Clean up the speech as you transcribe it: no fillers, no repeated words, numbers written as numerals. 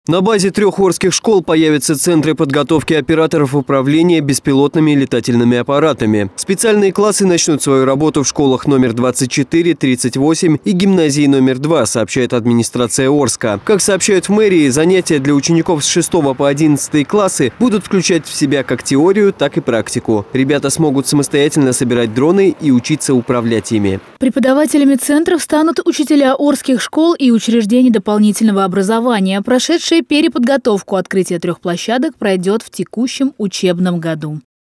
На базе 3 орских школ появятся центры подготовки операторов управления беспилотными летательными аппаратами. Специальные классы начнут свою работу в школах номер 24, 38 и гимназии номер 2, сообщает администрация Орска. Как сообщают в мэрии, занятия для учеников с 6 по 11 классы будут включать в себя как теорию, так и практику. Ребята смогут самостоятельно собирать дроны и учиться управлять ими. Преподавателями центров станут учителя орских школ и учреждений дополнительного образования, прошедшие переподготовку. Открытие 3 площадок пройдет в текущем учебном году.